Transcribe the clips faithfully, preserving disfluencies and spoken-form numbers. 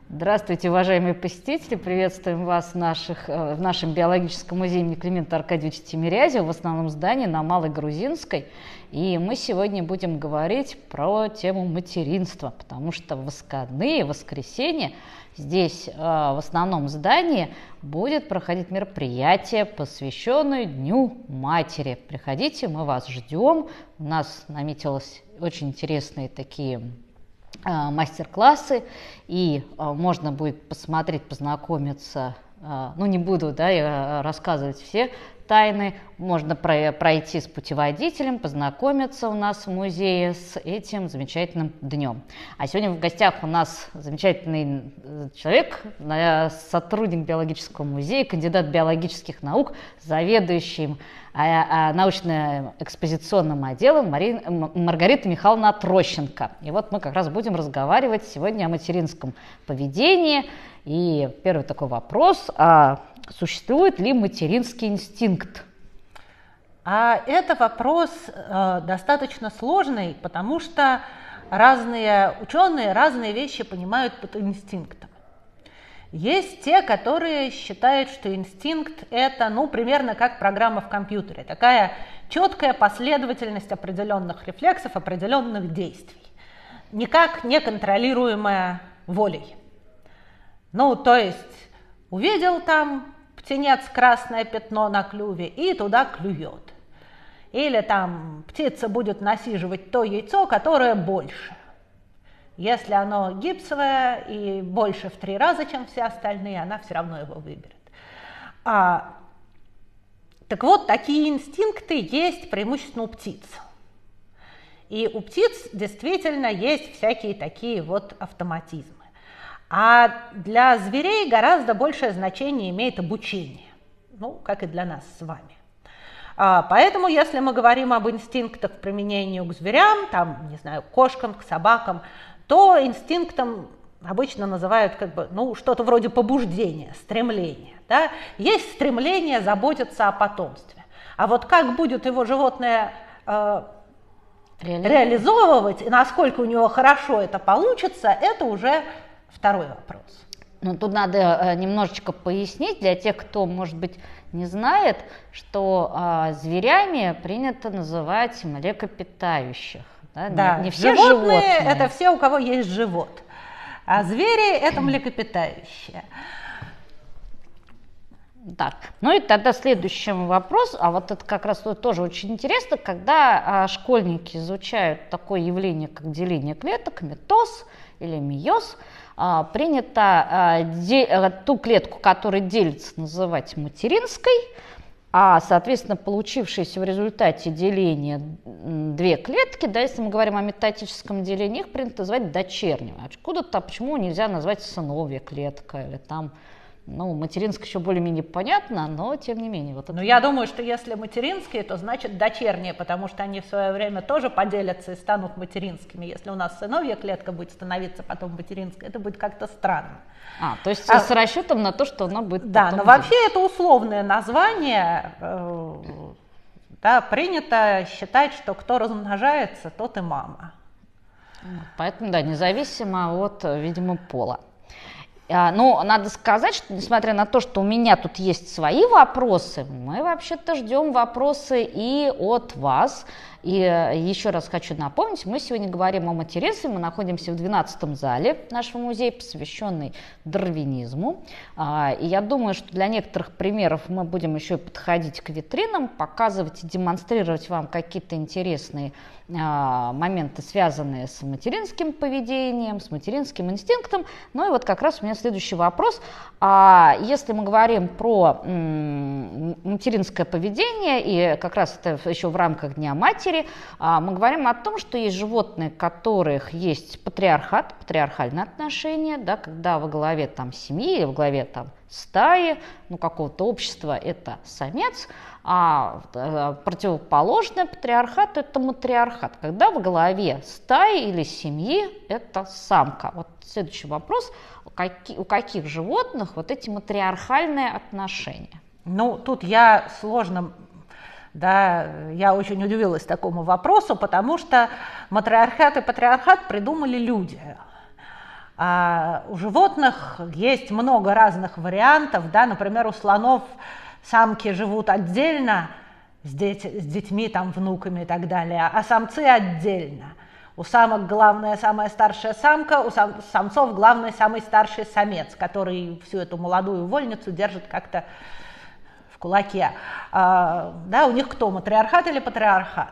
Здравствуйте, уважаемые посетители! Приветствуем вас в, наших, в нашем биологическом музее имени Климента Аркадьевича Тимирязева, в основном здании на Малой Грузинской. И мы сегодня будем говорить про тему материнства, потому что в выходные, в воскресенье здесь, в основном здании, будет проходить мероприятие, посвященное Дню Матери. Приходите, мы вас ждем. У нас наметилось очень интересные такие мастер-классы, и можно будет посмотреть, познакомиться, ну не буду да, я рассказывать все тайны, можно пройти с путеводителем, познакомиться у нас в музее с этим замечательным днем. А сегодня в гостях у нас замечательный человек, сотрудник биологического музея, кандидат биологических наук, заведующий научно-экспозиционным отделом Мари... Маргарита Михайловна Трощенко. И вот мы как раз будем разговаривать сегодня о материнском поведении. И первый такой вопрос: а существует ли материнский инстинкт? А это вопрос э, достаточно сложный, потому что разные ученые разные вещи понимают под инстинктом. Есть те, которые считают, что инстинкт – это, ну, примерно как программа в компьютере, такая четкая последовательность определенных рефлексов, определенных действий, никак не контролируемая волей. Ну, то есть увидел там птенец красное пятно на клюве и туда клюет. Или там птица будет насиживать то яйцо, которое больше. Если оно гипсовое и больше в три раза, чем все остальные, она все равно его выберет. А, так вот, такие инстинкты есть преимущественно у птиц. И у птиц действительно есть всякие такие вот автоматизмы. А для зверей гораздо большее значение имеет обучение, ну, как и для нас с вами. А, поэтому, если мы говорим об инстинктах к применению к зверям, там, не знаю, к кошкам, к собакам, то инстинктом обычно называют как бы, ну, что-то вроде побуждения, стремления. Да? Есть стремление заботиться о потомстве. А вот как будет его животное э, реализовывать, и насколько у него хорошо это получится, это уже второй вопрос. Ну, тут надо немножечко пояснить для тех, кто, может быть, не знает, что э, зверями принято называть млекопитающих. Да, да, не, не все животные, животные. Это все, у кого есть живот, а звери это млекопитающие. Так, ну и тогда следующий вопрос, а вот это как раз тоже очень интересно, когда а, школьники изучают такое явление, как деление клеток, митоз или мейоз, а, принято а, де, а, ту клетку, которая делится, называть материнской, а, соответственно, получившиеся в результате деления две клетки, да, если мы говорим о метатическом делении, их принято называть дочерними. Откуда-то, почему нельзя назвать сыновья клетка или там, ну, материнская еще более-менее понятно, но тем не менее. Вот это... Ну, я думаю, что если материнские, то значит дочерние, потому что они в свое время тоже поделятся и станут материнскими. Если у нас сыновья клетка будет становиться потом материнской, это будет как-то странно. А, то есть а, с расчетом на то, что она будет Да, потом но вообще делать. Это условное название. Э, да, принято считать, что кто размножается, тот и мама. Поэтому, да, независимо от, видимо, пола. Но надо сказать, что несмотря на то, что у меня тут есть свои вопросы, мы вообще-то ждем вопросы и от вас. И еще раз хочу напомнить, мы сегодня говорим о материнстве, мы находимся в двенадцатом зале нашего музея, посвященный дарвинизму. И я думаю, что для некоторых примеров мы будем еще и подходить к витринам, показывать и демонстрировать вам какие-то интересные моменты, связанные с материнским поведением, с материнским инстинктом. Ну и вот как раз у меня следующий вопрос. А если мы говорим про материнское поведение, и как раз это еще в рамках Дня матери, мы говорим о том, что есть животные, у которых есть патриархат, патриархальные отношения, да, когда во главе там семьи, во главе там стаи, ну, какого-то общества это самец, а противоположное патриархату это матриархат, когда во главе стаи или семьи это самка. Вот следующий вопрос: у каких, у каких животных вот эти матриархальные отношения? Ну, тут я сложно, да, я очень удивилась такому вопросу, потому что матриархат и патриархат придумали люди. А у животных есть много разных вариантов, да, например, у слонов самки живут отдельно с, деть, с детьми, там, внуками и так далее, а самцы отдельно. У самок главная самая старшая самка, у сам, самцов главный самый старший самец, который всю эту молодую вольницу держит как-то в кулаке. А, да, у них кто, матриархат или патриархат?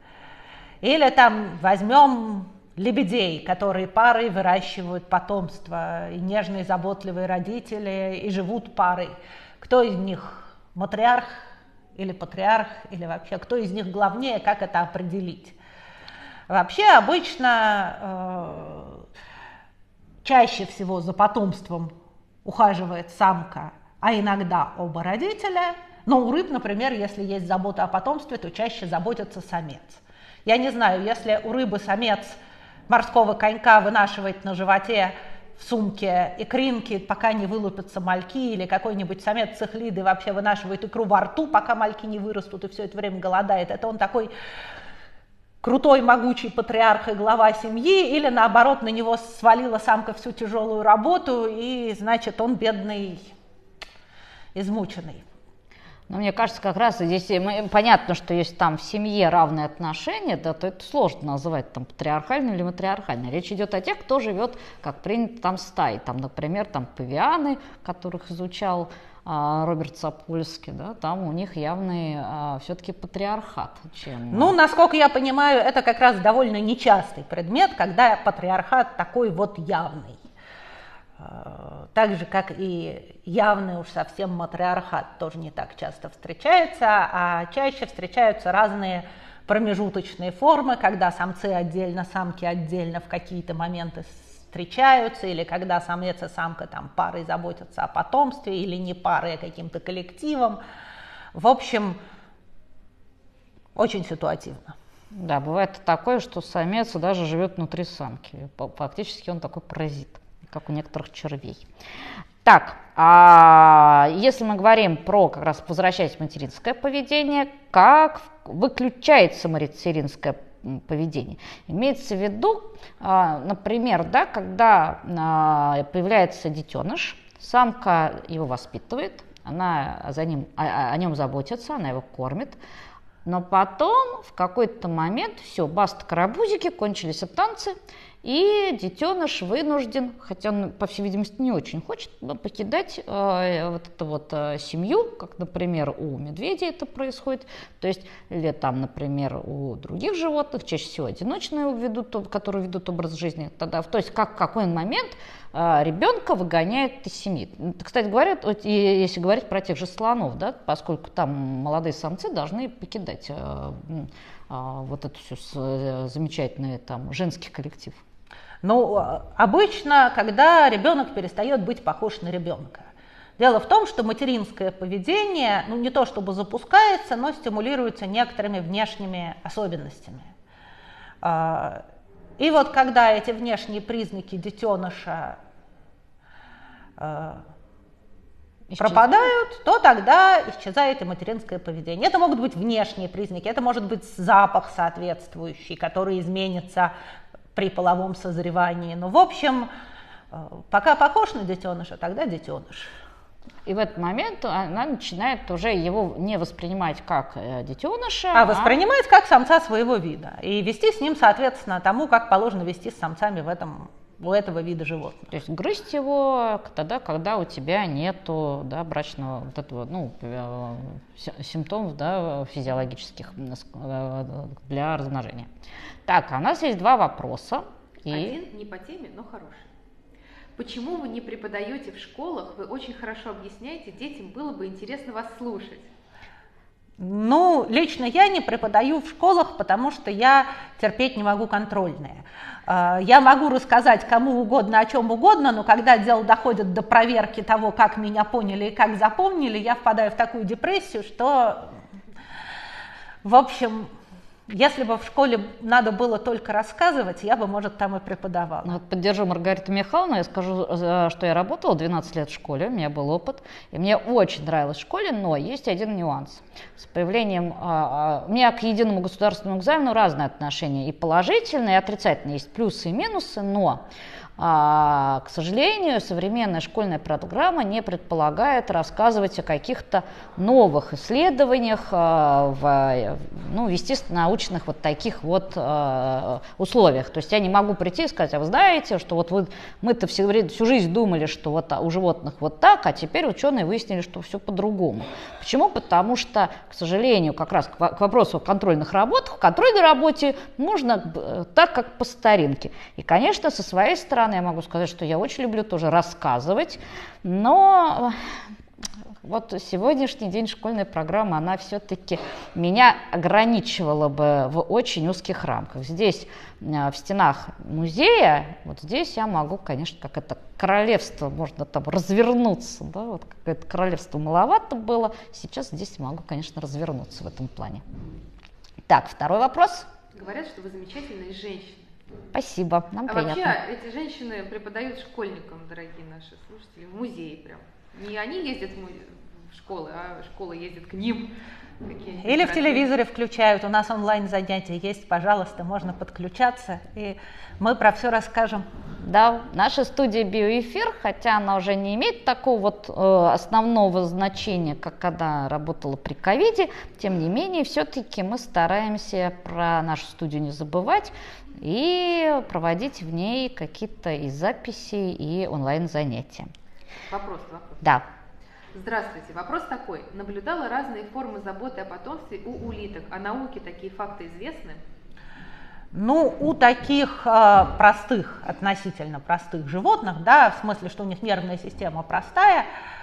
Или там возьмем лебедей, которые парой выращивают потомство, и нежные, заботливые родители, и живут парой. Кто из них матриарх или патриарх, или вообще кто из них главнее, как это определить? Вообще обычно э, чаще всего за потомством ухаживает самка, а иногда оба родителя. Но у рыб, например, если есть забота о потомстве, то чаще заботится самец. Я не знаю, если у рыбы самец морского конька вынашивает на животе в сумке икринки, пока не вылупятся мальки, или какой-нибудь самец цихлиды вообще вынашивает икру во рту, пока мальки не вырастут и все это время голодает. Это он такой крутой, могучий патриарх и глава семьи, или наоборот, на него свалила самка всю тяжелую работу, и значит он бедный, измученный. Но мне кажется, как раз здесь мы, понятно, что если там в семье равные отношения, да, то это сложно называть там патриархальным или матриархальным. Речь идет о тех, кто живет, как принято, там стаи. Там, например, там павианы, которых изучал а, Роберт Сапольский, да, там у них явный а, все-таки патриархат. Чем... Ну, насколько я понимаю, это как раз довольно нечастый предмет, когда патриархат такой вот явный. Так же, как и явный уж совсем матриархат тоже не так часто встречается, а чаще встречаются разные промежуточные формы, когда самцы отдельно, самки отдельно в какие-то моменты встречаются, или когда самец и самка там парой заботятся о потомстве, или не парой, а каким-то коллективом. В общем, очень ситуативно. Да, бывает такое, что самец даже живет внутри самки. Фактически он такой паразит, как у некоторых червей. Так, а если мы говорим про, как раз возвращаясь материнское поведение, как выключается материнское поведение? Имеется в виду, например, да, когда появляется детеныш, самка его воспитывает, она за ним, о, о нем заботится, она его кормит, но потом в какой-то момент все, баста карабузики, кончились танцы, и детеныш вынужден, хотя он, по всей видимости, не очень хочет, покидать э, вот эту вот э, семью, как, например, у медведей это происходит, то есть, или там, например, у других животных, чаще всего одиночные, ведут, которые ведут образ жизни, тогда, то есть как, в какой момент э, ребенка выгоняют из семьи. Кстати говоря, вот, и, если говорить про тех же слонов, да, поскольку там молодые самцы должны покидать э, э, вот этот все замечательный там женский коллектив. Ну, обычно, когда ребенок перестает быть похож на ребенка. Дело в том, что материнское поведение, ну, не то чтобы запускается, но стимулируется некоторыми внешними особенностями. И вот когда эти внешние признаки детеныша пропадают, то тогда исчезает и материнское поведение. Это могут быть внешние признаки, это может быть запах соответствующий, который изменится при половом созревании. Но, в общем, пока похож на детеныша, тогда детеныш. И в этот момент она начинает уже его не воспринимать как детеныша, а воспринимать а... как самца своего вида. И вести с ним, соответственно, тому, как положено вести с самцами в этом, у этого вида животных. То есть грызть его тогда, когда у тебя нету, да, брачного вот этого, ну, симптомов, да, физиологических для размножения. Так, у нас есть два вопроса. И... Один не по теме, но хороший. Почему вы не преподаете в школах? Вы очень хорошо объясняете, детям было бы интересно вас слушать. Ну, лично я не преподаю в школах, потому что я терпеть не могу контрольные. Я могу рассказать кому угодно, о чем угодно, но когда дело доходит до проверки того, как меня поняли и как запомнили, я впадаю в такую депрессию, что, в общем... Если бы в школе надо было только рассказывать, я бы, может, там и преподавала. Вот поддержу Маргариту Михайловну, я скажу, что я работала двенадцать лет в школе, у меня был опыт, и мне очень нравилось в школе, но есть один нюанс. С появлением, у меня к единому государственному экзамену разные отношения, и положительные, и отрицательные, есть плюсы и минусы, но А, к сожалению, современная школьная программа не предполагает рассказывать о каких-то новых исследованиях а, в, ну, естественно-научных вот таких вот а, условиях. То есть я не могу прийти и сказать: а вы знаете, что вот вы, мы-то всю, всю жизнь думали, что вот у животных вот так, а теперь ученые выяснили, что все по-другому. Почему? Потому что, к сожалению, как раз к, к вопросу о контрольных работах, в контрольной работе можно так, как по старинке. И, конечно, со своей стороны я могу сказать, что я очень люблю тоже рассказывать, но вот сегодняшний день школьная программа, она все-таки меня ограничивала бы в очень узких рамках. Здесь, в стенах музея, вот здесь я могу, конечно, как это королевство, можно там развернуться, да, вот какое-то королевство маловато было, сейчас здесь могу, конечно, развернуться в этом плане. Так, второй вопрос. Говорят, что вы замечательные женщины. Спасибо, нам а приятно. Вообще эти женщины преподают школьникам, дорогие наши слушатели, в музее прям. Не они ездят в, музе... в школы, а школа ездит к ним. Или в телевизоре включают, у нас онлайн занятия есть, пожалуйста, можно подключаться, и мы про все расскажем. Да, наша студия «Биоэфир», хотя она уже не имеет такого вот э, основного значения, как когда работала при ковиде, тем не менее, все-таки мы стараемся про нашу студию не забывать и проводить в ней какие-то и записи, и онлайн-занятия. Вопрос, вопрос. Да. Здравствуйте. Вопрос такой. Наблюдала разные формы заботы о потомстве у улиток. О науке такие факты известны? Ну, у таких э, простых, относительно простых животных, да, в смысле, что у них нервная система простая,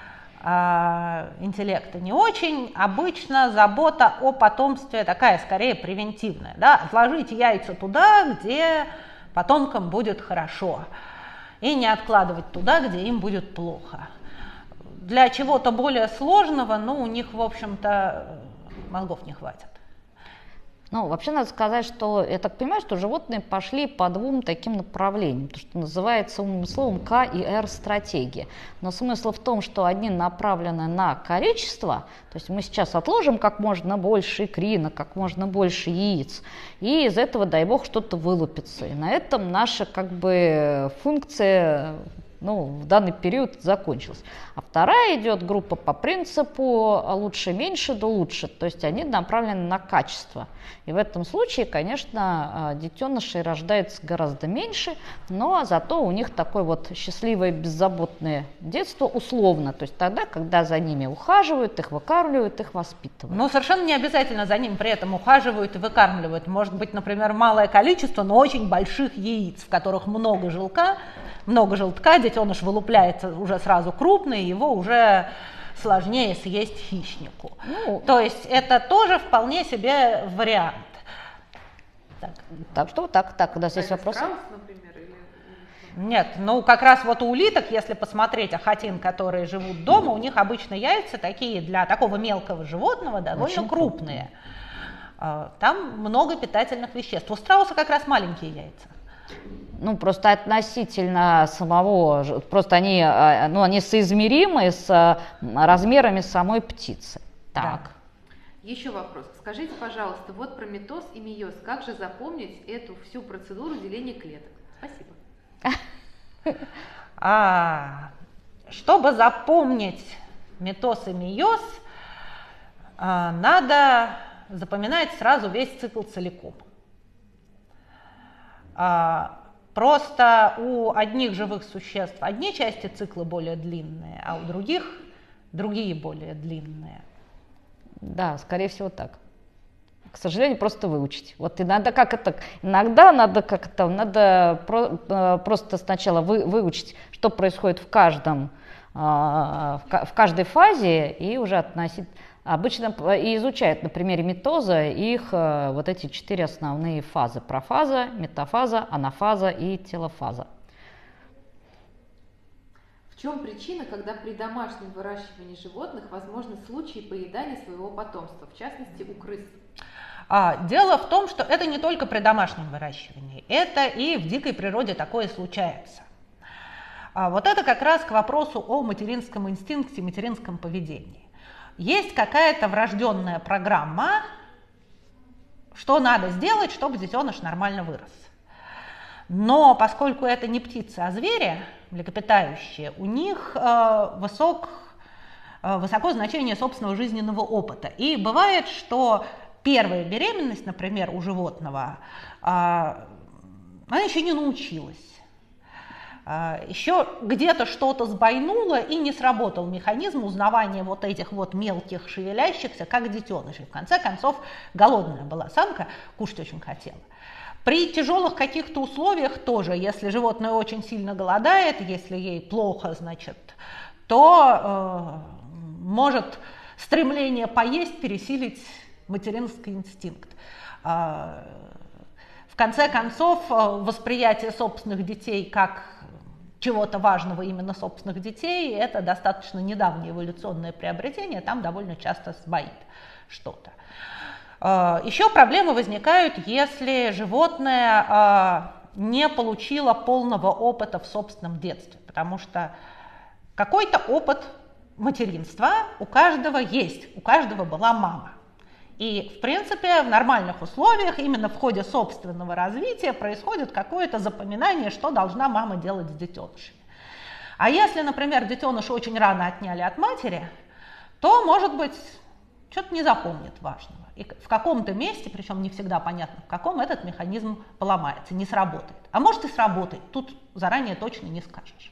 э, интеллекта не очень, обычно забота о потомстве такая, скорее, превентивная. Да, отложить яйца туда, где потомкам будет хорошо, и не откладывать туда, где им будет плохо. Для чего-то более сложного, ну, у них, в общем-то, мозгов не хватит. Ну, вообще надо сказать, что я так понимаю, что животные пошли по двум таким направлениям, то, что называется умным словом К и Р стратегия. Но смысл в том, что одни направлены на количество, то есть мы сейчас отложим как можно больше икринок, как можно больше яиц, и из этого, дай бог, что-то вылупится. И на этом наша как бы функция, ну, в данный период закончилась. А вторая идет группа по принципу лучше меньше, да лучше. То есть они направлены на качество. И в этом случае, конечно, детенышей рождается гораздо меньше, но зато у них такое вот счастливое, беззаботное детство условно. То есть тогда, когда за ними ухаживают, их выкармливают, их воспитывают. Ну, совершенно не обязательно за ними при этом ухаживают и выкармливают. Может быть, например, малое количество, но очень больших яиц, в которых много желка, много желтка, детеныш вылупляется уже сразу крупный, его уже сложнее съесть хищнику. Ну, то есть это тоже вполне себе вариант. Так, так что так, так, у нас есть вопросы? Страус, например, или... Нет, ну как раз вот у улиток, если посмотреть ахатин, которые живут дома, у них обычно яйца такие для такого мелкого животного довольно очень крупные. Там много питательных веществ. У страуса как раз маленькие яйца. Ну, просто относительно самого, просто они, ну, они соизмеримы с размерами самой птицы. Так. Да. Еще вопрос. Скажите, пожалуйста, вот про митоз и мейоз. Как же запомнить эту всю процедуру деления клеток? Спасибо. А, чтобы запомнить митоз и мейоз, надо запоминать сразу весь цикл целиком. Просто у одних живых существ одни части цикла более длинные, а у других другие более длинные. Да, скорее всего так. К сожалению, просто выучить. Вот иногда как это, иногда надо как это, надо про, просто сначала вы, выучить, что происходит в каждом, в каждой фазе и уже относить. Обычно и изучают на примере митоза их вот эти четыре основные фазы: профаза, метафаза, анафаза и телофаза. В чем причина, когда при домашнем выращивании животных возможны случаи поедания своего потомства, в частности у крыс? А, дело в том, что это не только при домашнем выращивании, это и в дикой природе такое случается. А вот это как раз к вопросу о материнском инстинкте, материнском поведении. Есть какая-то врожденная программа, что надо сделать, чтобы детеныш нормально вырос. Но поскольку это не птицы, а звери, млекопитающие, у них э, высок, э, высоко значение собственного жизненного опыта. И бывает, что первая беременность, например, у животного, э, она еще не научилась. Еще где-то что-то сбойнуло и не сработал механизм узнавания вот этих вот мелких шевелящихся, как детенышей. В конце концов, голодная была самка, кушать очень хотела. При тяжелых каких-то условиях тоже, если животное очень сильно голодает, если ей плохо, значит, то э, может стремление поесть пересилить материнский инстинкт. Э, в конце концов, восприятие собственных детей как чего-то важного именно собственных детей, это достаточно недавнее эволюционное приобретение, там довольно часто сбоит что-то. Еще проблемы возникают, если животное не получило полного опыта в собственном детстве, потому что какой-то опыт материнства у каждого есть, у каждого была мама. И, в принципе, в нормальных условиях именно в ходе собственного развития происходит какое-то запоминание, что должна мама делать с детенышами. А если, например, детеныша очень рано отняли от матери, то, может быть, что-то не запомнит важного. И в каком-то месте, причем не всегда понятно в каком, этот механизм поломается, не сработает. А может и сработает, тут заранее точно не скажешь.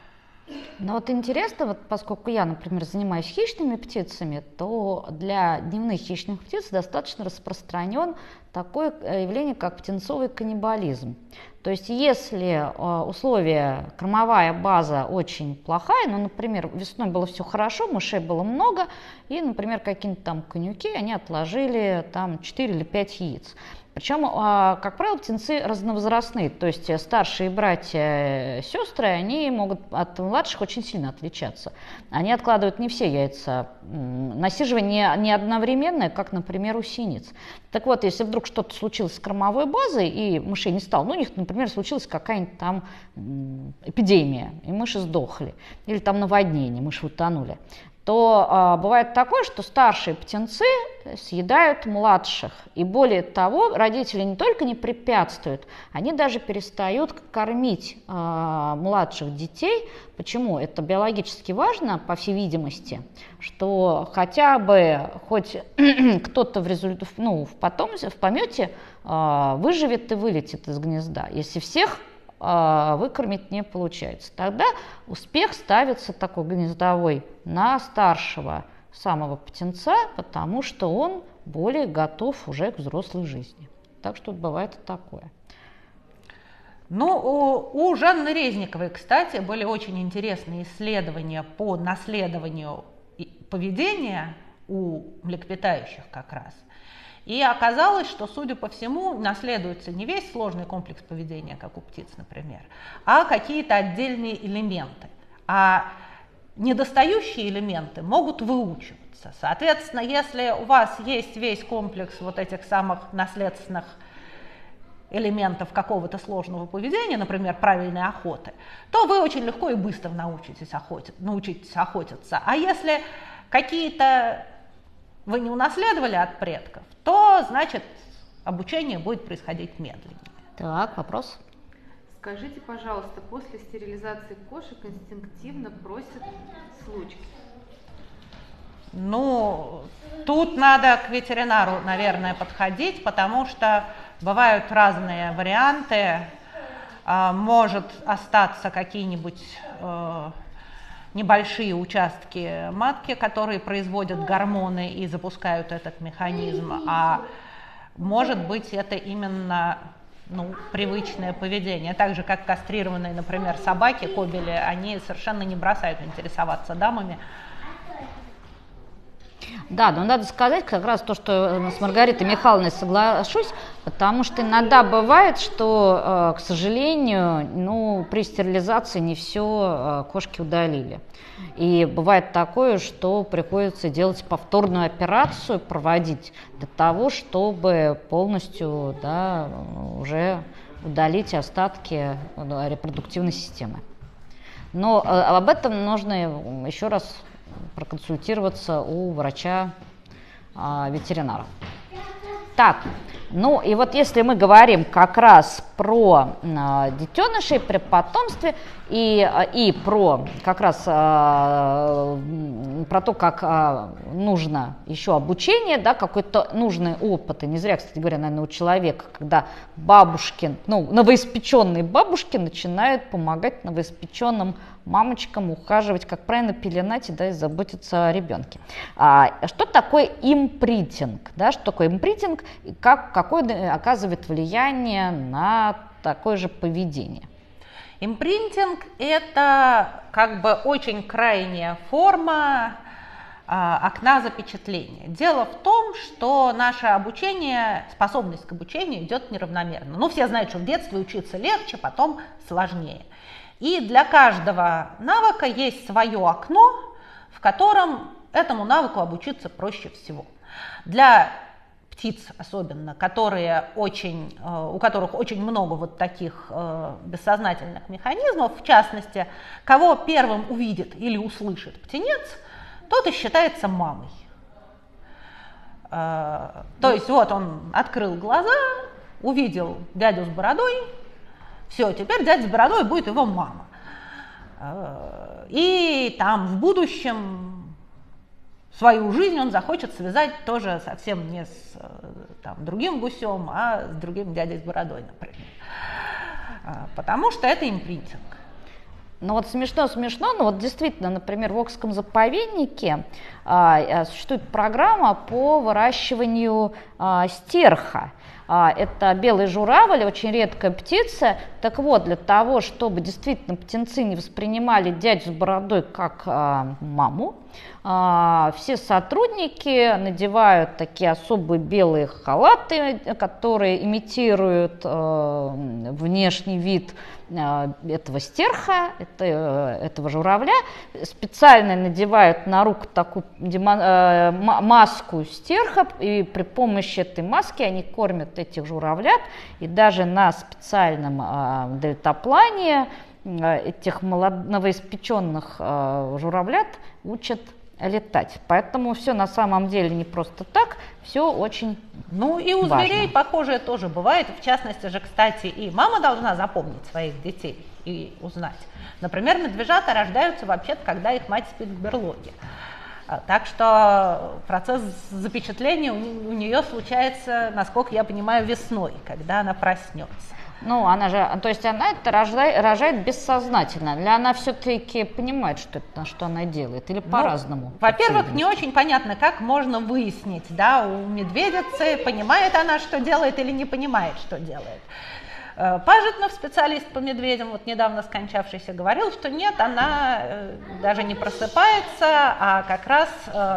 Но вот интересно, вот поскольку я, например, занимаюсь хищными птицами, то для дневных хищных птиц достаточно распространен такое явление, как птенцовый каннибализм. То есть если условия, кормовая база очень плохая, ну, например, весной было все хорошо, мышей было много, и, например, какие-нибудь там конюки, они отложили там четыре или пять яиц. Причем, как правило, птенцы разновозрастные, то есть старшие братья, сестры, они могут от младших очень сильно отличаться. Они откладывают не все яйца, насиживание не одновременное, как, например, у синиц. Так вот, если вдруг что-то случилось с кормовой базой, и мышей не стало, ну, у них, например, случилась какая-нибудь там эпидемия, и мыши сдохли, или там наводнение, мыши утонули, то а, бывает такое, что старшие птенцы съедают младших. И более того, родители не только не препятствуют, они даже перестают кормить а, младших детей. Почему? Это биологически важно, по всей видимости, что хотя бы хоть кто-то в, результ... ну, в, потомстве, в помете а, выживет и вылетит из гнезда. Если всех выкормить не получается. Тогда успех ставится такой гнездовой на старшего самого птенца, потому что он более готов уже к взрослой жизни. Так что бывает и такое. Ну, у, у Жанны Резниковой, кстати, были очень интересные исследования по наследованию поведения у млекопитающих как раз. И оказалось, что, судя по всему, наследуется не весь сложный комплекс поведения, как у птиц, например, а какие-то отдельные элементы. А недостающие элементы могут выучиваться. Соответственно, если у вас есть весь комплекс вот этих самых наследственных элементов какого-то сложного поведения, например, правильной охоты, то вы очень легко и быстро научитесь, охотить, научитесь охотиться. А если какие-то вы не унаследовали от предков, то, значит, обучение будет происходить медленнее. Так, вопрос. Скажите, пожалуйста, после стерилизации кошек инстинктивно просят случки? Ну, тут надо к ветеринару, наверное, подходить, потому что бывают разные варианты. Может остаться какие-нибудь небольшие участки матки, которые производят гормоны и запускают этот механизм, а может быть это именно ну, привычное поведение. Так же, как кастрированные, например, собаки, кобели, они совершенно не бросают интересоваться дамами. Да, но надо сказать как раз то, что с Маргаритой Михайловной соглашусь, потому что иногда бывает, что, к сожалению, ну, при стерилизации не все кошки удалили. И бывает такое, что приходится делать повторную операцию, проводить для того, чтобы полностью, да, уже удалить остатки репродуктивной системы. Но об этом нужно еще раз проконсультироваться у врача-ветеринара. Так, Ну и вот если мы говорим как раз про э, детенышей при потомстве и, и про как раз э, про то, как э, нужно еще обучение, да, какой-то нужный опыт. И не зря, кстати говоря, наверное, у человека, когда бабушки, ну, новоиспеченные бабушки начинают помогать новоиспеченным мамочкам ухаживать, как правильно пеленать, да, и заботиться о ребенке. А, что такое импринтинг? Да, что такое импринтинг и как, какое оказывает влияние на такое же поведение? Импринтинг – это как бы очень крайняя форма а, окна запечатления. Дело в том, что наше обучение, способность к обучению идет неравномерно. Ну, все знают, что в детстве учиться легче, потом сложнее. И для каждого навыка есть свое окно, в котором этому навыку обучиться проще всего. Для птиц особенно, которые очень, у которых очень много вот таких бессознательных механизмов, в частности, кого первым увидит или услышит птенец, тот и считается мамой. То есть вот он открыл глаза, увидел дядю с бородой, все, теперь дядя с бородой будет его мама. И там в будущем свою жизнь он захочет связать тоже совсем не с там, другим гусем, а с другим дядей с бородой, например. Потому что это импринтинг. Ну вот смешно-смешно, но вот действительно, например, в Окском заповеднике а, существует программа по выращиванию а, стерха. А, это белый журавль, очень редкая птица. Так вот, для того, чтобы действительно птенцы не воспринимали дядю с бородой как а, маму, а, все сотрудники надевают такие особые белые халаты, которые имитируют а, внешний вид этого стерха, это, этого журавля, специально надевают на руку такую демон, маску стерха, и при помощи этой маски они кормят этих журавлят, и даже на специальном дельтаплане этих новоиспеченных журавлят учат летать. Поэтому все на самом деле не просто так, все очень Ну и у важно. Зверей похожее тоже бывает. В частности же, кстати, и мама должна запомнить своих детей и узнать. Например, медвежата рождаются вообще-то, когда их мать спит в берлоге. Так что процесс запечатления у нее случается, насколько я понимаю, весной, когда она проснется. Ну, она же, то есть она это рождает, рожает бессознательно. Или она все-таки понимает, что это, что она делает, или по-разному? Ну, во-первых, не очень понятно, как можно выяснить, да, у медведицы, понимает она, что делает, или не понимает, что делает. Пажитнов, специалист по медведям, вот недавно скончавшийся, говорил, что нет, она даже не просыпается, а как раз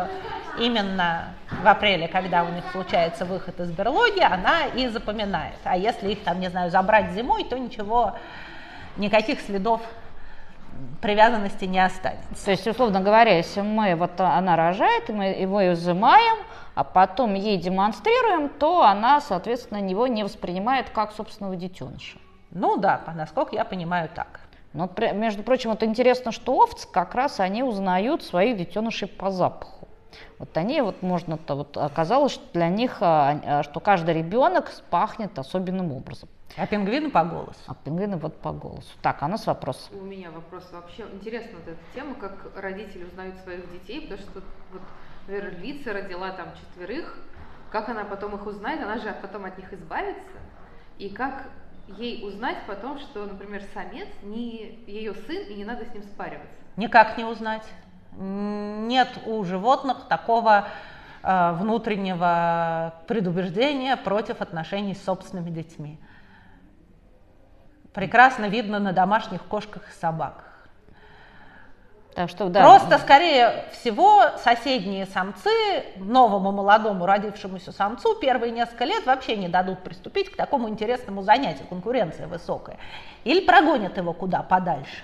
именно в апреле, когда у них случается выход из берлоги, она и запоминает. А если их там, не знаю, забрать зимой, то ничего, никаких следов привязанности не останется. То есть, условно говоря, если мы, вот она рожает, и мы его изымаем, а потом ей демонстрируем, то она, соответственно, его не воспринимает как собственного детеныша. Ну да, насколько я понимаю, так. Но, между прочим, вот интересно, что овцы как раз они узнают своих детенышей по запаху. Вот они, вот можно-то, вот оказалось, что для них, что каждый ребенок пахнет особенным образом. А пингвины по голосу. А пингвины вот по голосу. Так, а у нас вопрос. У меня вопрос вообще. Интересна вот эта тема, как родители узнают своих детей, потому что вот, например, Львица родила там четверых, как она потом их узнает, она же потом от них избавится, и как ей узнать потом, что, например, самец не ее сын, и не надо с ним спариваться? Никак не узнать. Нет у животных такого э, внутреннего предубеждения против отношений с собственными детьми. Прекрасно видно на домашних кошках и собаках. Так что, да. Просто, скорее всего, соседние самцы новому молодому родившемуся самцу первые несколько лет вообще не дадут приступить к такому интересному занятию, конкуренция высокая. Или прогонят его куда подальше.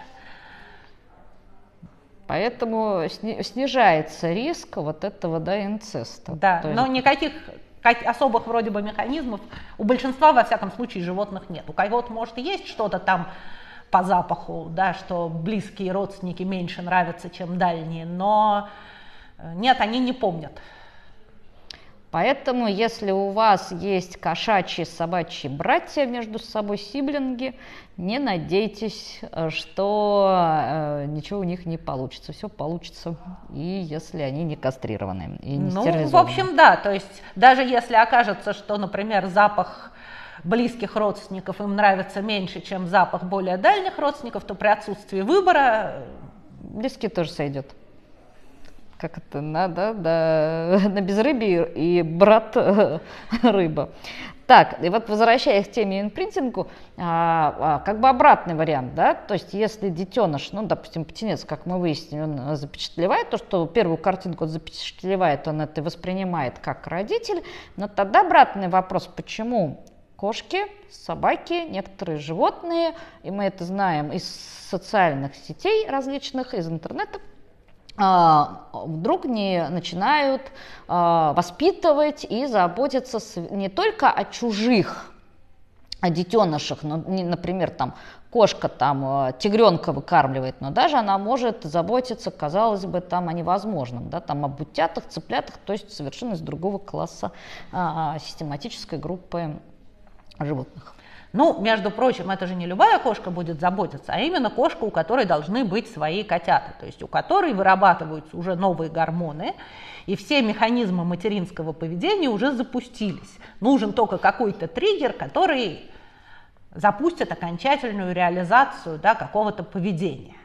Поэтому снижается риск вот этого, да, инцеста. Да, есть... но никаких особых вроде бы механизмов у большинства, во всяком случае, животных нет. У кого-то, может, и есть что-то там по запаху, да, что близкие родственники меньше нравятся, чем дальние, но нет, они не помнят. Поэтому, если у вас есть кошачьи, собачьи братья между собой, сиблинги, не надейтесь, что э, ничего у них не получится. Все получится, и если они не кастрированы и не ну, стерилизованы. в общем, да. То есть даже если окажется, что, например, запах близких родственников им нравится меньше, чем запах более дальних родственников, то при отсутствии выбора... Близкий тоже сойдет. Как это надо, да, на безрыбье и брат рыба. Так, и вот возвращаясь к теме импринтингу, а, а, как бы обратный вариант, да, то есть если детеныш, ну, допустим, птенец, как мы выяснили, он запечатлевает то, что первую картинку он запечатлевает, он это воспринимает как родитель, но тогда обратный вопрос, почему кошки, собаки, некоторые животные, и мы это знаем из социальных сетей различных, из интернета, вдруг не начинают воспитывать и заботиться не только о чужих, о детенышах, но, например, там кошка там тигренка выкармливает, но даже она может заботиться, казалось бы, там о невозможном, да, там об утятах, цыплятах, то есть совершенно из другого класса а, систематической группы животных. Ну, между прочим, это же не любая кошка будет заботиться, а именно кошка, у которой должны быть свои котята, то есть у которой вырабатываются уже новые гормоны, и все механизмы материнского поведения уже запустились. Нужен только какой-то триггер, который запустит окончательную реализацию, да, какого-то поведения.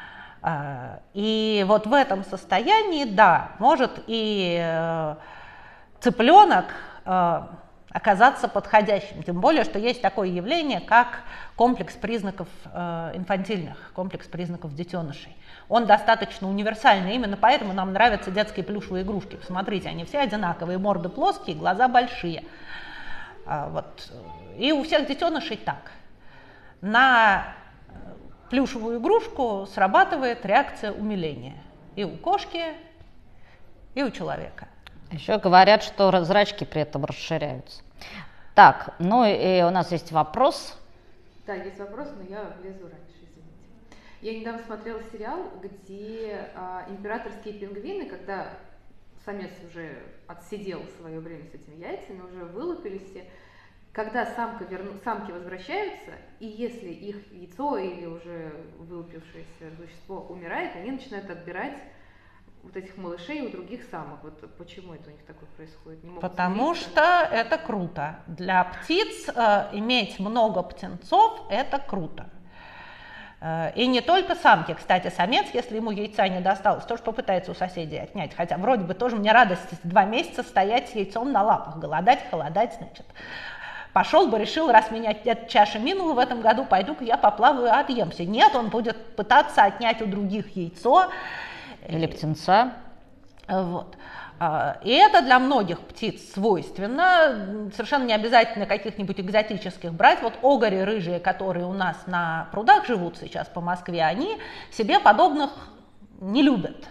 И вот в этом состоянии, да, может и цыпленок оказаться подходящим. Тем более, что есть такое явление, как комплекс признаков э, инфантильных, комплекс признаков детенышей. Он достаточно универсальный, именно поэтому нам нравятся детские плюшевые игрушки. Посмотрите, они все одинаковые, морды плоские, глаза большие. А, вот. И у всех детенышей так. На плюшевую игрушку срабатывает реакция умиления. И у кошки, и у человека. Еще говорят, что зрачки при этом расширяются. Так, ну и у нас есть вопрос. Да, есть вопрос, но я влезу раньше, извините. Я недавно смотрела сериал, где а, императорские пингвины, когда самец уже отсидел свое время с этими яйцами, уже вылупились все, когда самка верну, самки возвращаются, и если их яйцо или уже вылупившееся существо умирает, они начинают отбирать вот этих малышей у других самок. Вот почему это у них такое происходит? Не Потому смириться? что это круто. Для птиц э, иметь много птенцов – это круто. Э, и не только самки. Кстати, самец, если ему яйца не досталось, тоже попытается у соседей отнять. Хотя вроде бы тоже мне радость два месяца стоять с яйцом на лапах, голодать, холодать, значит. Пошел бы, решил, раз меня эта чаша минула в этом году, пойду-ка я поплаваю и отъемся. Нет, он будет пытаться отнять у других яйцо. Или птенца. Вот. И это для многих птиц свойственно. Совершенно не обязательно каких-нибудь экзотических брать. Вот огори рыжие, которые у нас на прудах живут сейчас по Москве, они себе подобных не любят.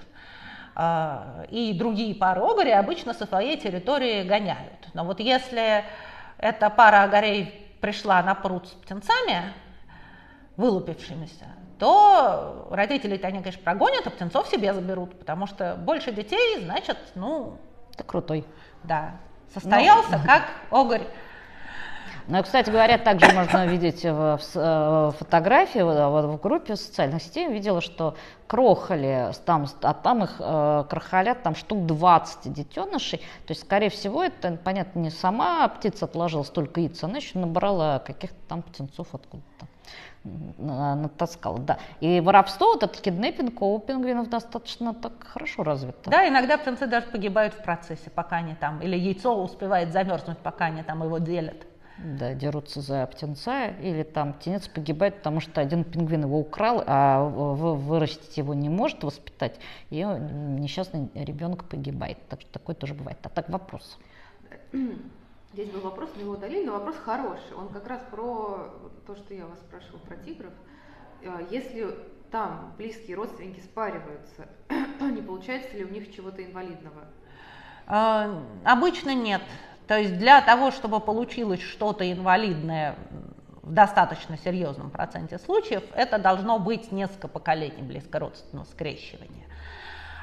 И другие пары огори обычно со своей территории гоняют. Но вот если эта пара огорей пришла на пруд с птенцами, вылупившимися, то родители-то они, конечно, прогонят, а птенцов себе заберут, потому что больше детей, значит, ну... Ты крутой. Да, состоялся ну, как огорь. Ну, и, кстати говоря, также можно видеть в, в фотографии, в, в группе социальных сетей, видела, что крохали, там, а там их э, крохолят там штук двадцать детенышей, то есть, скорее всего, это, понятно, не сама птица отложила столько яиц, она еще набрала каких-то там птенцов откуда-то. Натаскала, да. И воровство, вот этот киднеппинг у пингвинов достаточно так хорошо развито. Да, иногда птенцы даже погибают в процессе, пока они там, или яйцо успевает замерзнуть, пока они там его делят. Да, дерутся за птенца, или там птенец погибает, потому что один пингвин его украл, а вырастить его не может, воспитать, и несчастный ребенок погибает. Так что такое тоже бывает. А так вопрос. Здесь был вопрос, мы его удалили, но вопрос хороший. Он как раз про то, что я вас спрашивала про тигров. Если там близкие родственники спариваются, не получается ли у них чего-то инвалидного? А, обычно нет. То есть для того, чтобы получилось что-то инвалидное в достаточно серьезном проценте случаев, это должно быть несколько поколений близкородственного скрещивания.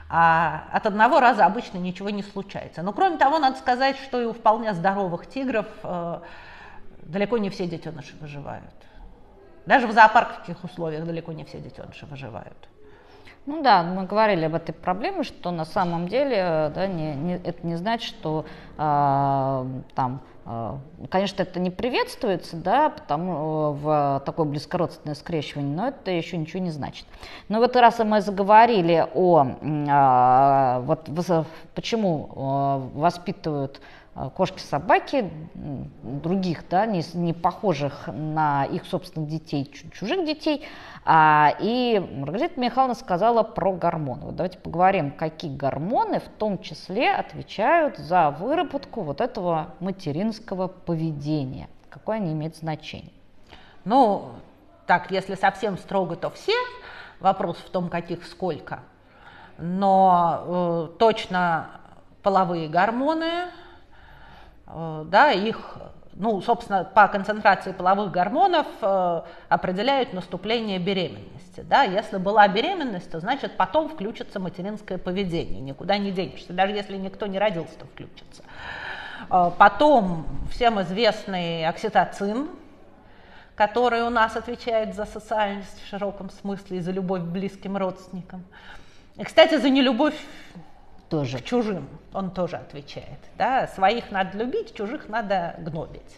а от одного раза обычно ничего не случается. Но кроме того, надо сказать, что и у вполне здоровых тигров э, далеко не все детеныши выживают. Даже в зоопарковских условиях далеко не все детеныши выживают. Ну да, мы говорили об этой проблеме, что на самом деле, да, не, не, это не значит, что э, там, э, конечно, это не приветствуется, да, потому, в такое близкородственное скрещивание, но это еще ничего не значит. Но вот раз мы заговорили о, э, вот, почему э, воспитывают кошки-собаки других, да, не, не похожих на их собственных детей, чужих детей. А, и Маргарита Михайловна сказала про гормоны. Вот давайте поговорим, какие гормоны в том числе отвечают за выработку вот этого материнского поведения, какое они имеют значение. Ну, так, если совсем строго, то все. Вопрос в том, каких сколько. Но э, точно половые гормоны, да, их, ну, собственно, по концентрации половых гормонов э, определяют наступление беременности. Да? Если была беременность, то значит потом включится материнское поведение, никуда не денешься, даже если никто не родился, то включится. Э, потом всем известный окситоцин, который у нас отвечает за социальность в широком смысле и за любовь к близким родственникам. И, кстати, за нелюбовь тоже к чужим он тоже отвечает. Да? Своих надо любить, чужих надо гнобить.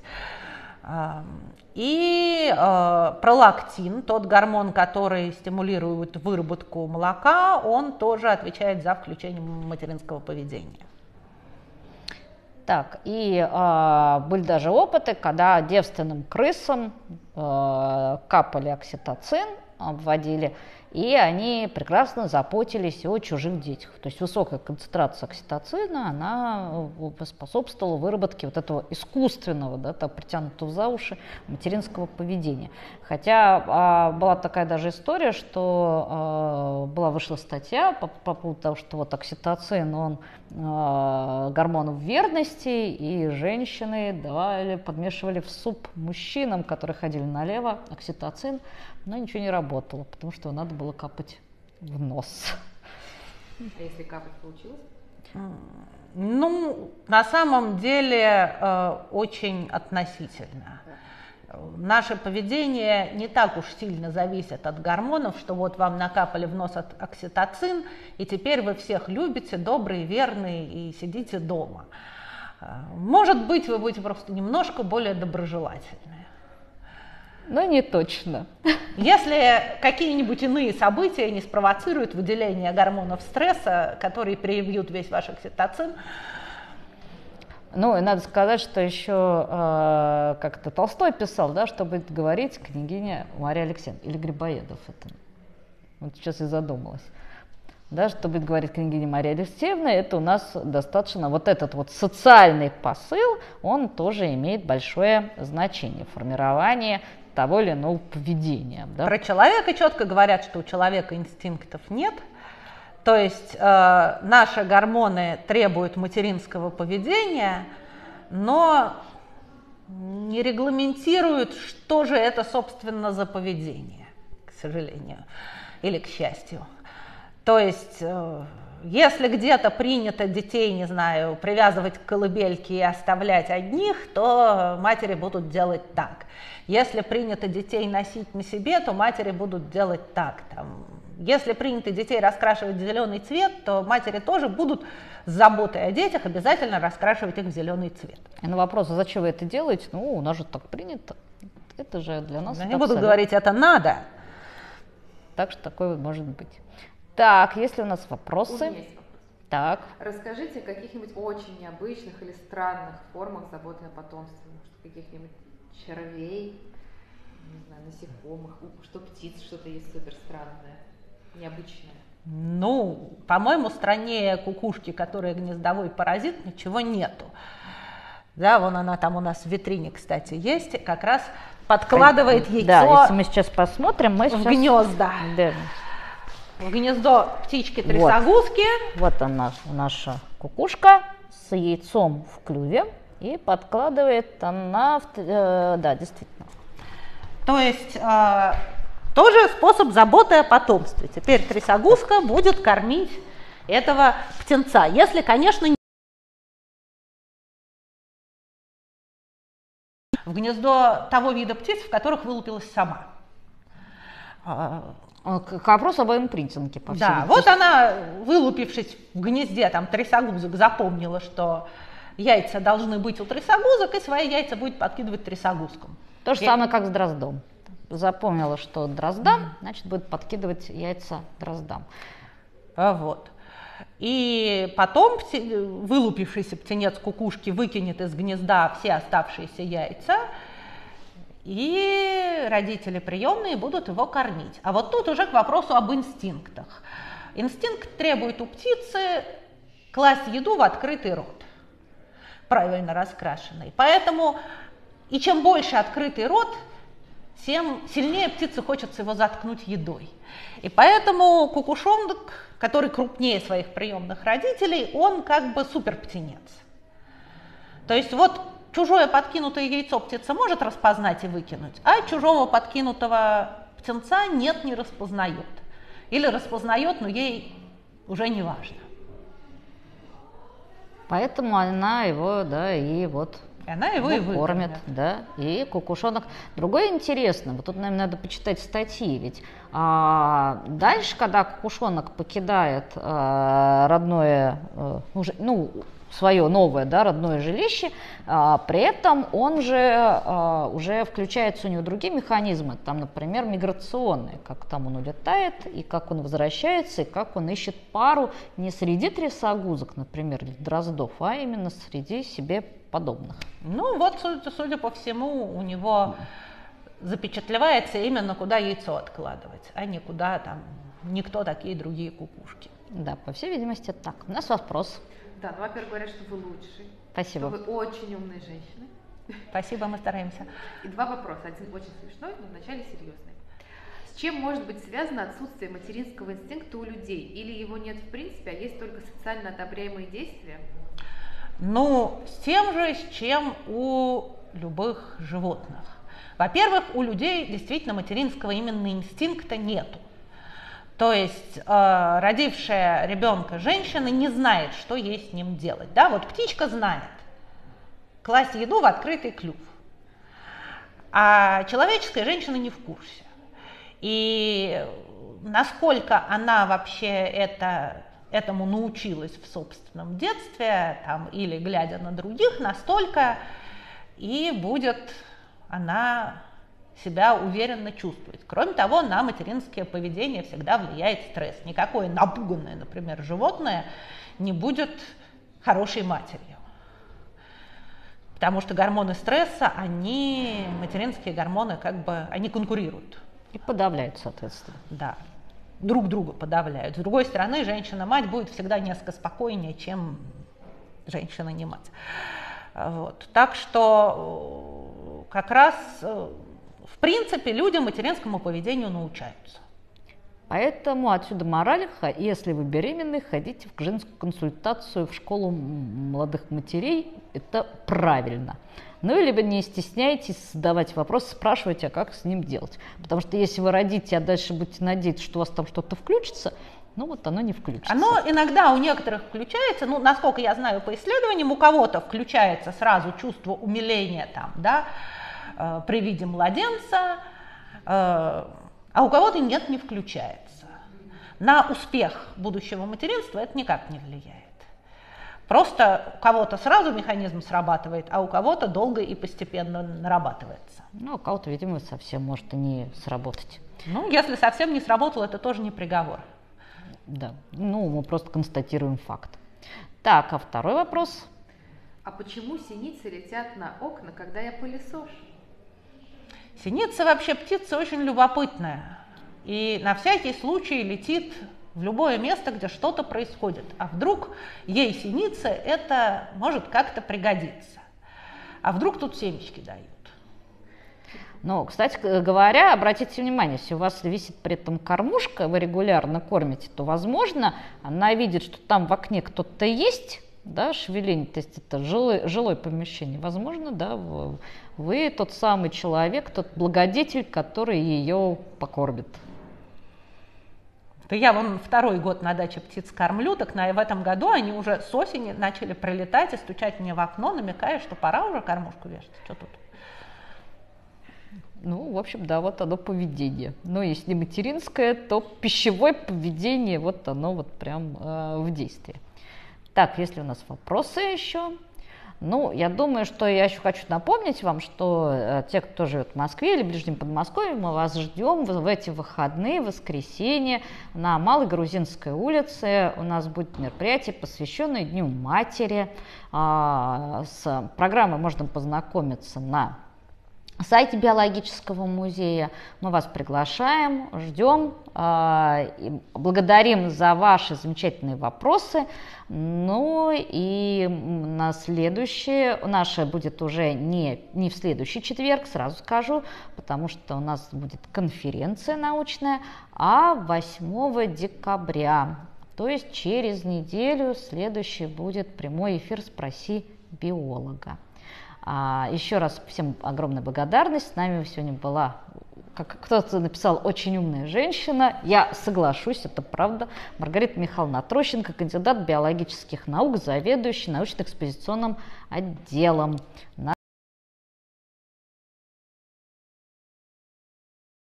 И э, пролактин, тот гормон, который стимулирует выработку молока, он тоже отвечает за включение материнского поведения. Так, и э, были даже опыты, когда девственным крысам э, капали окситоцин, обводили, и они прекрасно заботились о чужих детях. То есть высокая концентрация окситоцина, она способствовала выработке вот этого искусственного, да, так, притянутого за уши материнского поведения. Хотя а, была такая даже история, что а, была вышла статья по, по поводу того, что вот окситоцин, он а, гормон верности, и женщины давали, подмешивали в суп мужчинам, которые ходили налево, окситоцин, но ничего не работало, потому что надо было капать в нос. А если капать получилось? Ну, на самом деле э, очень относительно. Наше поведение не так уж сильно зависит от гормонов, что вот вам накапали в нос окситоцин, и теперь вы всех любите, добрые, верные, и сидите дома. Может быть, вы будете просто немножко более доброжелательны. Но не точно. Если какие-нибудь иные события не спровоцируют выделение гормонов стресса, которые перебьют весь ваш окситоцин. Ну, и надо сказать, что еще э, как-то Толстой писал, да, что будет говорить княгиня Мария Алексеевна, или Грибоедов это. Вот сейчас и задумалась. Да, что будет говорить княгиня Мария Алексеевна, это у нас достаточно, вот этот вот социальный посыл, он тоже имеет большое значение, формирование того или иного поведения. Да? Про человека четко говорят, что у человека инстинктов нет. То есть э, наши гормоны требуют материнского поведения, но не регламентируют, что же это, собственно, за поведение, к сожалению, или к счастью. То есть, э, если где-то принято детей, не знаю, привязывать к колыбельке и оставлять одних, то матери будут делать так. Если принято детей носить на себе, то матери будут делать так. Там, если принято детей раскрашивать в зеленый цвет, то матери тоже будут с заботой о детях обязательно раскрашивать их в зеленый цвет. И на вопрос, а зачем вы это делаете? Ну, у нас же так принято. Это же для нас... Они будут говорить, это надо. Так что такое может быть. Так, есть ли у нас вопросы? У меня есть вопрос. Так. Расскажите о каких-нибудь очень необычных или странных формах заботы о потомстве. Может, каких-нибудь червей, не знаю, насекомых, что птиц, что-то есть супер странное, необычное. Ну, по-моему, страннее кукушки, которая гнездовой паразит, ничего нету. Да, вон она там у нас в витрине, кстати, есть, как раз подкладывает яйцо. Да, если мы сейчас посмотрим, мы в сейчас... гнезда. Да. В гнездо птички-трясогузки. Вот, вот она, наша кукушка с яйцом в клюве, и подкладывает она, в, э, да, действительно. То есть э, тоже способ заботы о потомстве. Теперь трясогузка будет кормить этого птенца. Если, конечно, не в гнездо того вида птиц, в которых вылупилась сама. К вопросу об импринтинге, по всей Да, вот она, вылупившись в гнезде там трясогузок, запомнила, что яйца должны быть у трясогузок, и свои яйца будет подкидывать трясогузкам. То же и... самое, как с дроздом. Запомнила, что дроздам, значит, будет подкидывать яйца дроздам. Вот. И потом вылупившийся птенец кукушки выкинет из гнезда все оставшиеся яйца, и родители приемные будут его кормить. А вот тут уже к вопросу об инстинктах. Инстинкт требует у птицы класть еду в открытый рот, правильно раскрашенный. Поэтому и чем больше открытый рот, тем сильнее птице хочется его заткнуть едой. И поэтому кукушонок, который крупнее своих приемных родителей, он как бы суперптенец. То есть вот чужое подкинутое яйцо птица может распознать и выкинуть, а чужого подкинутого птенца нет, не распознает. Или распознает, но ей уже не важно. Поэтому она его, да, и вот и она его и кормит, да, и кукушонок. Другое интересно, вот тут, наверное, надо почитать статьи, ведь а, дальше, когда кукушонок покидает а, родное, а, уже, ну, свое новое, да, родное жилище, а, при этом он же а, уже включаются у него другие механизмы, там, например, миграционные, как там он улетает, и как он возвращается, и как он ищет пару не среди трясогузок, например, или дроздов, а именно среди себе подобных. Ну вот, судя, судя по всему, у него запечатлевается именно куда яйцо откладывать, а не куда там никто такие другие кукушки. Да, по всей видимости, это так. У нас вопрос. Да, ну, во-первых, говорят, что вы лучший. Спасибо. Что вы очень умные женщины. Спасибо, мы стараемся. И два вопроса. Один очень смешной, но вначале серьезный. С чем может быть связано отсутствие материнского инстинкта у людей? Или его нет в принципе, а есть только социально одобряемые действия? Ну, с тем же, с чем у любых животных. Во-первых, у людей действительно материнского именно инстинкта нету. То есть э, родившая ребенка женщина не знает, что ей с ним делать. Да? Вот птичка знает, класть еду в открытый клюв, а человеческая женщина не в курсе. И насколько она вообще это, этому научилась в собственном детстве там, или глядя на других, настолько и будет она себя уверенно чувствовать. Кроме того, на материнское поведение всегда влияет стресс. Никакое напуганное, например, животное не будет хорошей матерью. Потому что гормоны стресса, они, материнские гормоны, как бы, они конкурируют. И подавляют, соответственно. Да, друг друга подавляют. С другой стороны, женщина-мать будет всегда несколько спокойнее, чем женщина не мать. Вот. Так что как раз, в принципе, люди материнскому поведению научаются. Поэтому отсюда мораль, если вы беременны, ходите в женскую консультацию в школу молодых матерей, это правильно. Ну или вы не стесняйтесь задавать вопросы, спрашивайте, а как с ним делать. Потому что если вы родите, а дальше будете надеяться, что у вас там что-то включится, ну вот оно не включится. Оно иногда у некоторых включается, ну насколько я знаю по исследованиям, у кого-то включается сразу чувство умиления там, да, э, при виде младенца, э, а у кого-то нет, не включается. На успех будущего материнства это никак не влияет. Просто у кого-то сразу механизм срабатывает, а у кого-то долго и постепенно нарабатывается. Ну, у кого-то, видимо, совсем может и не сработать. Ну, если совсем не сработало, это тоже не приговор. Да, ну, мы просто констатируем факт. Так, а второй вопрос. А почему синицы летят на окна, когда я пылесошу? Синица вообще птица очень любопытная. И на всякий случай летит в любое место, где что-то происходит. А вдруг ей, синице, это может как-то пригодиться. А вдруг тут семечки дают. Ну, кстати говоря, обратите внимание, если у вас висит при этом кормушка, вы регулярно кормите, то, возможно, она видит, что там в окне кто-то есть, да, шевеление, то есть это жилое, жилое помещение. Возможно, да, вы, вы тот самый человек, тот благодетель, который ее покормит. то я вон второй год на даче птиц кормлю, так на, в этом году они уже с осени начали прилетать и стучать мне в окно, намекая, что пора уже кормушку вешать. Что тут? Ну, в общем, да, вот оно поведение. Но если материнское, то пищевое поведение, вот оно вот прям э, в действии. Так, если у нас вопросы еще... Ну, я думаю, что я еще хочу напомнить вам, что э, те, кто живет в Москве или в Ближнем Подмосковье, мы вас ждем в, в эти выходные, в воскресенье на Малой Грузинской улице. У нас будет мероприятие, посвященное Дню матери. А, с программой можно познакомиться на сайте Биологического музея. Мы вас приглашаем, ждем, э, и благодарим за ваши замечательные вопросы. Ну и на следующее, наше будет уже не, не в следующий четверг, сразу скажу, потому что у нас будет конференция научная, а восьмого декабря, то есть через неделю следующий будет прямой эфир «Спроси биолога». А, еще раз всем огромная благодарность. С нами сегодня была, как кто-то написал, очень умная женщина. Я соглашусь, это правда. Маргарита Михайловна Трощенко, кандидат биологических наук, заведующий научно-экспозиционным отделом. На